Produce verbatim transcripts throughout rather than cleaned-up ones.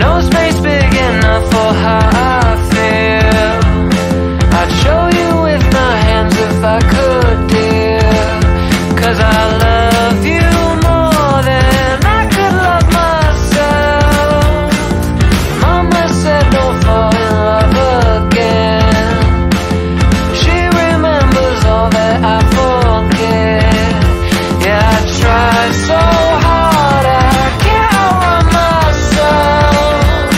No space big enough for how I feel. I'd show you with my hands if I could, dear. Cause I love you more than I could love myself. Mama said don't fall in love again. She remembers all that I forget. Yeah, I tried so hard, I can't outrun myself.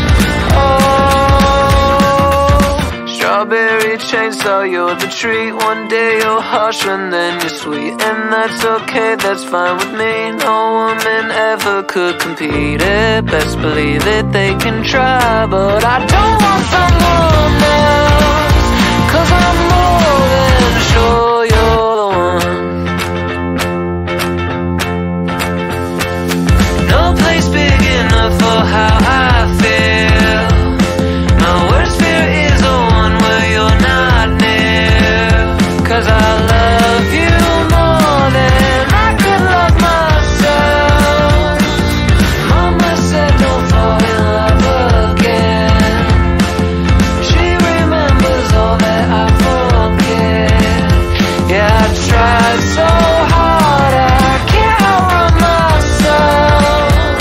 Oh, strawberry chainsaw, you're the treat. One day you're harsh and then you're sweet, and that's okay, that's fine with me. No woman ever could compete it. Best believe it, they can try, but I don't want someone else. Cause I'm more than sure you're the one. No place big enough for how I feel. My worst fear is the one where you're not near. Cause I love you more than I could love myself. Mama said don't fall in love again. She remembers all that I forget. Yeah, I tried so hard, I can't outrun myself.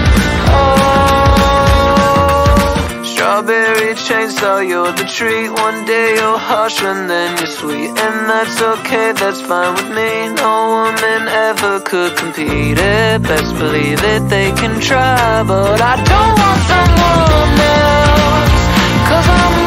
Oh, strawberry chainsaw, you're the treat. One day you're harsh and then you're sweet, and that's okay, that's fine with me. No woman ever could compete it. Best believe it, they can try, but I don't want someone else. Cause I'm